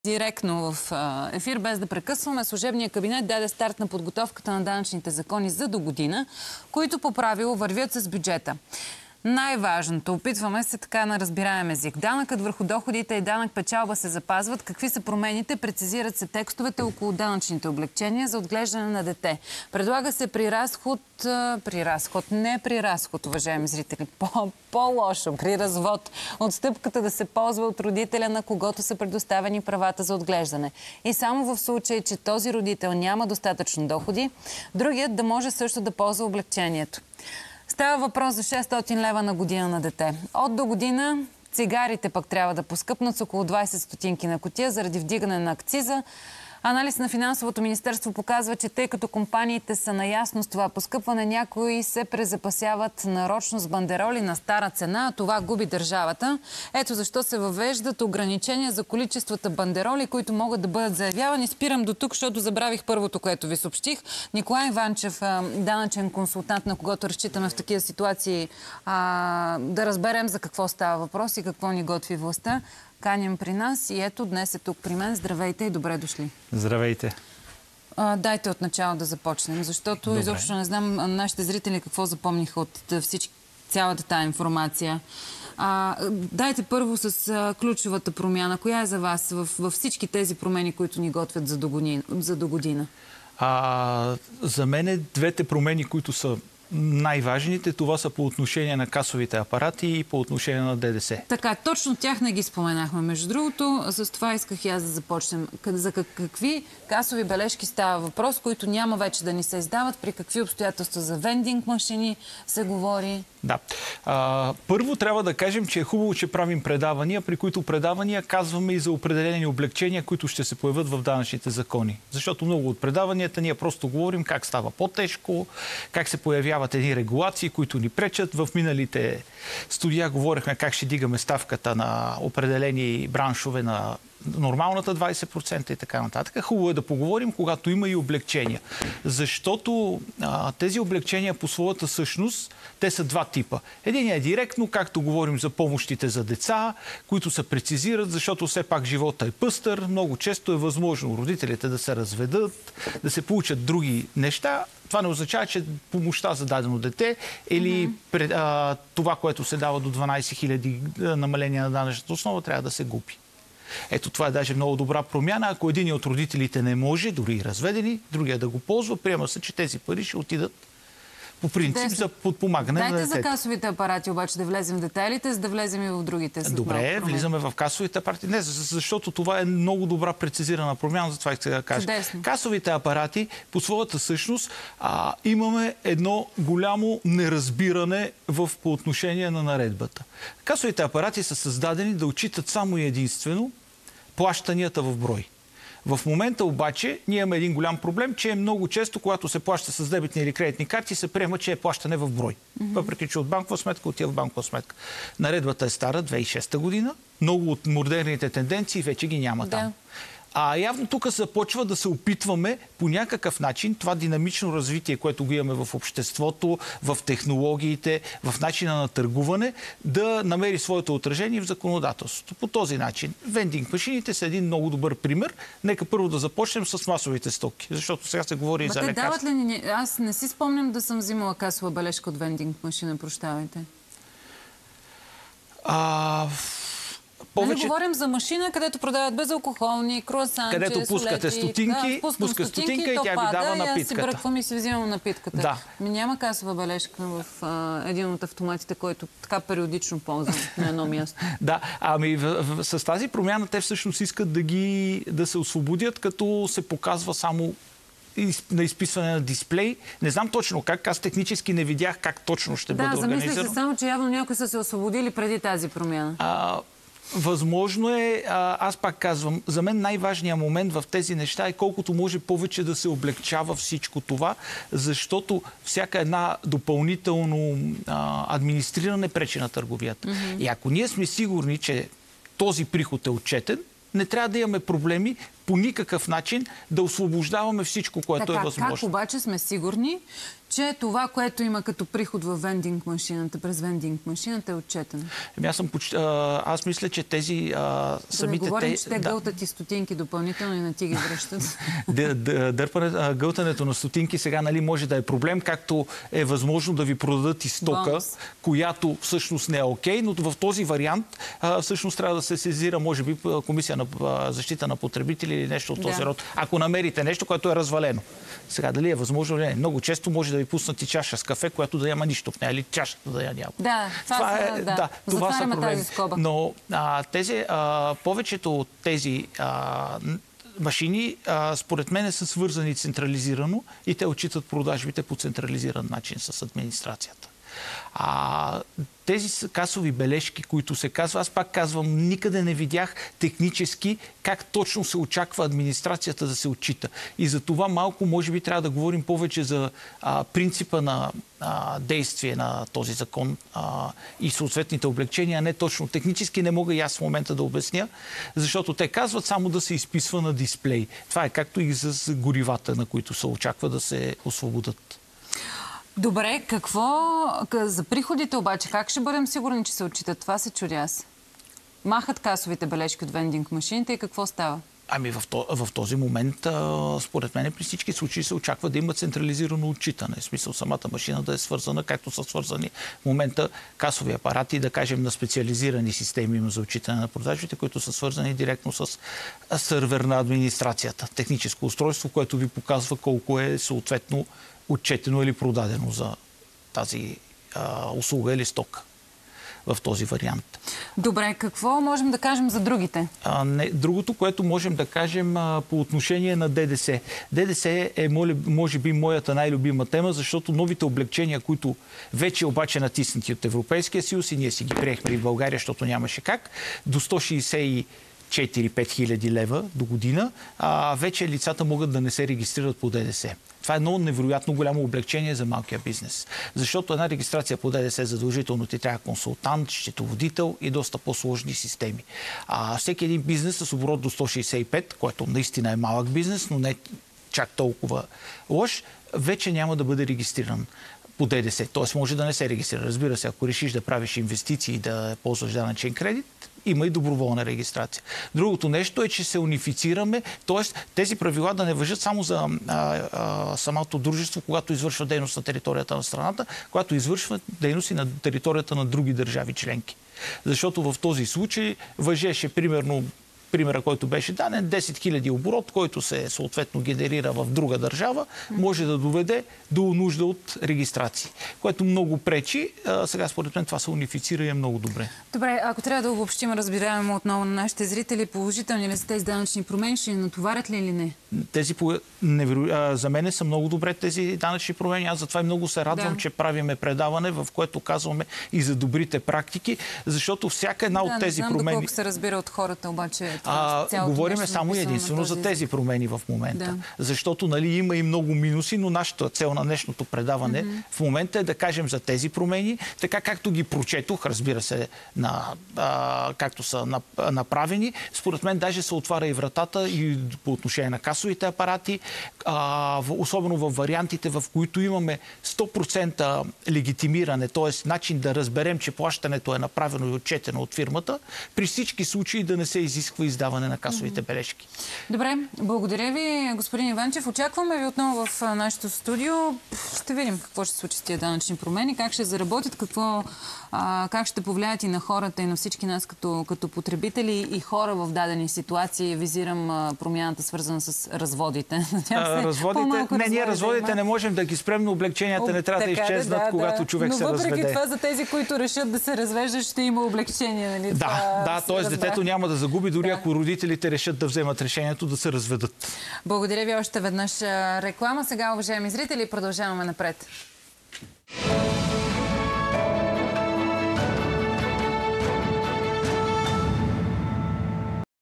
Директно в ефир, без да прекъсваме, служебният кабинет даде старт на подготовката на данъчните закони за до година, които по правило вървят с бюджета. Най-важното, опитваме се така на разбираем език. Данъкът върху доходите и данък печалба се запазват. Какви са промените? Прецизират се текстовете около данъчните облекчения за отглеждане на дете. Предлага се при разход, уважаеми зрители, по-лошо, при развод, отстъпката да се ползва от родителя, на когото са предоставени правата за отглеждане. И само в случай, че този родител няма достатъчно доходи, другият да може също да ползва облекчението. Става въпрос за 600 лева на година на дете. От до година цигарите пък трябва да поскъпнат с около 20 стотинки на кутия заради вдигане на акциза. Анализ на Финансовото министерство показва, че тъй като компаниите са наясно с това поскъпване, някои се презапасяват нарочно с бандероли на стара цена, а това губи държавата. Ето защо се въвеждат ограничения за количествата бандероли, които могат да бъдат заявявани. Спирам до тук, защото забравих първото, което ви съобщих. Николай Ванчев, данъчен консултант, на когото разчитаме в такива ситуации, да разберем за какво става въпрос и какво ни готви властта. Каням при нас и ето днес е тук при мен. Здравейте и добре дошли. Здравейте. Дайте от начало да започнем, защото изобщо не знам нашите зрители какво запомниха от цялата тая информация. Дайте първо с ключовата промяна. Коя е за вас във всички тези промени, които ни готвят за до година? За мен двете промени, които са най-важните, това са по отношение на касовите апарати и по отношение на ДДС. Така, точно тях не ги споменахме. Между другото, с това исках и аз да започнем. За какви касови бележки става въпрос, които няма вече да ни се издават? При какви обстоятелства за вендинг машини се говори? Да. Първо трябва да кажем, че е хубаво, че правим предавания, при които предавания казваме и за определени облекчения, които ще се появят в данъчните закони. Защото много от предаванията ние просто говорим как става по-тежко, как се появяват едни регулации, които ни пречат. В миналите студия говорихме как ще дигаме ставката на определени браншове на нормалната 20% и така нататък. Хубаво е да поговорим, когато има и облекчения. Защото тези облекчения по своята същност, те са два типа. Единият е директно, както говорим за помощите за деца, които се прецизират, защото все пак живота е пъстър. Много често е възможно родителите да се разведат, да се получат други неща. Това не означава, че помощта за дадено дете или това, което се дава до 12 000 намаление на данъчната основа, трябва да се губи. Ето това е даже много добра промяна. Ако един от родителите не може, дори и разведени, другия да го ползва, приема се, че тези пари ще отидат по принцип за подпомагане на детето. Дайте за касовите апарати обаче да влезем в детайлите, за да влезем и в другите. Добре, влизаме в касовите апарати. Не, защото това е много добра прецизирана промяна, затова искам да кажа. Чудесно. Касовите апарати по своята същност имаме едно голямо неразбиране по отношение на наредбата. Касовите апарати са създадени да отчитат само и единствено плащанията в брой. В момента обаче ние имаме един голям проблем, че много често, когато се плаща с дебитни или кредитни карти, се приема, че е плащане в брой. Въпреки че от банкова сметка отива в банкова сметка. Наредбата е стара, 2006 година. Много от модерните тенденции вече ги няма там. Явно тук започва да се опитваме по някакъв начин това динамично развитие, което го имаме в обществото, в технологиите, в начина на търгуване, да намери своето отражение в законодателството. По този начин. Вендинг машините са един много добър пример. Нека първо да започнем с масовите стоки, защото сега се говори и за лекарства. Аз не си спомням да съм взимала касова бележка от вендинг машина, прощавайте. Повече... говорим за машина, където продават безалкохолни, круасанче, където пускате стотинки, пуска стотинка и тя ви дава напитката. И аз си бръквам и си взимам напитката. Да. Няма касова бележка в един от автоматите, който така периодично ползвам на едно място. Да, с тази промяна те всъщност искат да се освободят, като се показва само на изписване на дисплей. Не знам точно как. Аз технически не видях как точно ще бъде организирано. Да, замислих се само, че явно някои са се освободили преди тази промяна. Възможно е, аз пак казвам, за мен най-важният момент в тези неща е колкото може повече да се облегчава всичко това, защото всяка една допълнително администриране пречи на търговията. И ако ние сме сигурни, че този приход е отчетен, не трябва да имаме проблеми по никакъв начин да освобождаваме всичко, което е възможно. Как обаче сме сигурни, че това, което има като приход в вендинг машината, през вендинг машината е отчетено? Аз мисля, че тези самите... Да не говорим, че те гълтат и стотинки допълнително и не ти ги връщат. Гълтането на стотинки сега може да е проблем, както е възможно да ви продадат и стока, която всъщност не е окей, но в този вариант всъщност трябва да се сезира, може би, Комисия на защита на потребители или нещо от този род. Ако намерите нещо, което е развалено. Сега дали е възможно или не? Много често може да ви пуснат и чаша с кафе, която да няма нищо в нея, или чашата да я няма. Това са проблеми. Но повечето от тези машини, според мен, са свързани централизирано и те отчитат продажбите по централизиран начин с администрацията. Тези касови бележки, които се казва, аз пак казвам, никъде не видях технически как точно се очаква администрацията да се отчита. И за това малко, може би, трябва да говорим повече за принципа на действие на този закон и съответните облегчения, а не точно технически. Не мога и аз в момента да обясня, защото те казват само да се изписва на дисплей. Това е както и с горивата, на които се очаква да се освободят. Добре, за приходите обаче, как ще бъдем сигурни, че се отчитат? Това се чудя аз. Махат касовите бележки от вендинг машините и какво става? В този момент, според мен, при всички случаи се очаква да има централизирано отчитане. В смисъл самата машина да е свързана, както са свързани в момента касови апарати, да кажем на специализирани системи за отчитане на продажбите, които са свързани директно с сървър на администрацията. Техническо устройство, което ви показва колко е съответно отчетено или продадено за тази услуга или стока в този вариант. Добре, какво можем да кажем за другите? Другото, което можем да кажем по отношение на ДДС. ДДС е, може би, моята най-любима тема, защото новите облегчения, които вече обаче натиснати от Европейския съюз и ние си ги приехме в България, защото нямаше как, до 164-5 хиляди лева до година, вече лицата могат да не се регистрират по ДДС. Това е едно невероятно голямо облегчение за малкия бизнес. Защото една регистрация по ДДС задължително ти трябва консултант, счетоводител и доста по-сложни системи. Всеки един бизнес с оборот до 165, който наистина е малък бизнес, но не чак толкова лош, вече няма да бъде регистриран по ДДС. Т.е. може да не се регистрира. Разбира се, ако решиш да правиш инвестиции и да ползваш данъчен кредит, има и доброволна регистрация. Другото нещо е, че се унифицираме, т.е. тези правила да не важат само за самото дружество, когато извършва дейност на територията на страната, когато извършва дейности на територията на други държави членки. Защото в този случай важеше примера, който беше даден, 10 000 оборот, който се съответно генерира в друга държава, може да доведе до нужда от регистрации, което много пречи. Сега, според мен, това се унифицира и е много добре. Добре, ако трябва да обобщим, разбираемо отново на нашите зрители, положителни ли са тези данъчни промени, ще ни натоварят ли или не? За мен са много добре тези данъчни промени. Аз затова и много се радвам, че правиме предаване, в което казваме и за добрите практики, защото всяка една от тези промени... Не знам доколко се разбира от хората, обаче... Говориме само единствено за тези промени в момента. Защото има и много минуси, но нашата цел на днешното предаване в момента е да кажем за тези промени, така както ги прочетох, разбира се, както са направени. Според мен даже се отваря и вратата и по отношение на касовите апарати, особено в вариантите, в които имаме 100% легитимиране, т.е. начин да разберем, че плащането е направено и отчетено от фирмата, при всички случаи да не се изисква издаване на касовите бележки. Добре, благодаря ви, господин Иванчев. Очакваме ви отново в нашето студио. Ще видим какво ще се случи с тия данъчни промени, как ще заработят, как ще повлияят и на хората, и на всички нас като потребители и хора в дадени ситуации. Визирам промяната, свързана с разводите. Разводите не можем да ги спрем, но облегченията не трябва да изчезнат, когато човек се разведе. Но въпреки това, за тези, които решат да се развеждат, ще има облегчение. Нали? Т.е. детето няма да загуби, дори ако родителите решат да вземат решението да се разведат. Благодаря ви още веднъж. Реклама сега, уважаеми зрители, продължаваме напред.